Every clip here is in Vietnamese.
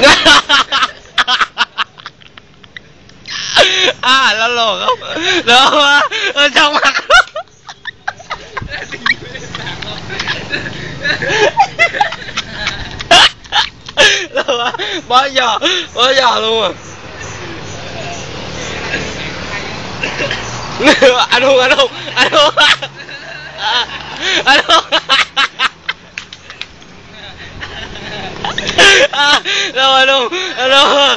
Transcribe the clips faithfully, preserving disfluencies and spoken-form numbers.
À nó lồ không đâu ở trong mặt bó giò bó giò luôn à anh hùng anh hùng anh hùng anh hùng đâu anh hùng anh hùng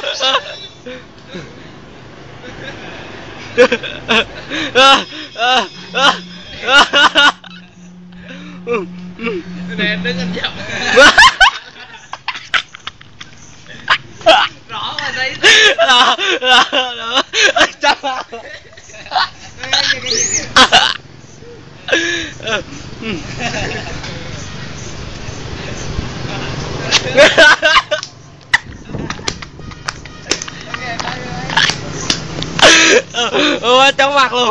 nè đứng anh chậm rõ rồi đấy đó đó đó chắc là ôi trong mặt luôn.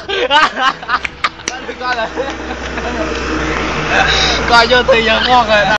Coi vô thì giờ ngon rồi.